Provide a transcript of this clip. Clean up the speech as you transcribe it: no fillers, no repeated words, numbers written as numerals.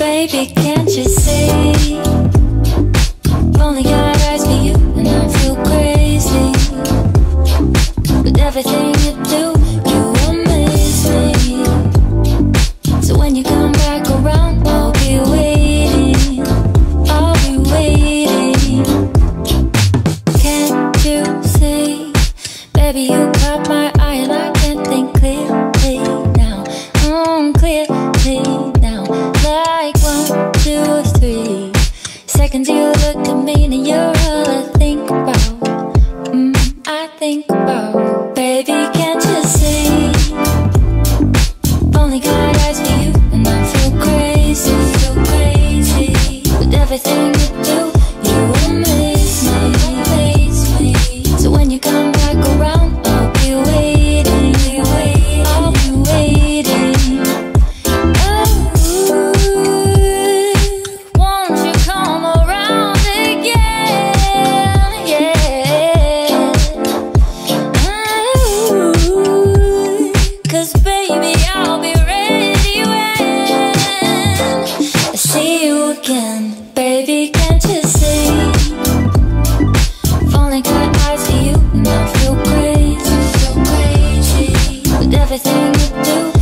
Baby, can't you see? Only got eyes for you, and I feel crazy. With everything you do, you amaze me. So when you come back around, I'll be waiting. I'll be waiting. Can't you see? Baby, you caught my eye, and I can't think clearly now. Clearly now. Like 1, 2, or 3 seconds you look at me, and you're all I think about. I think about. Baby, can't you see? Only got eyes for you, and I feel crazy, so crazy. With everything you do, you amaze me, amaze me. So when you come back around, I'll be waiting, I'll be waiting. Baby, can't you see? I've only got eyes for you, and I feel crazy, so crazy. With everything you do,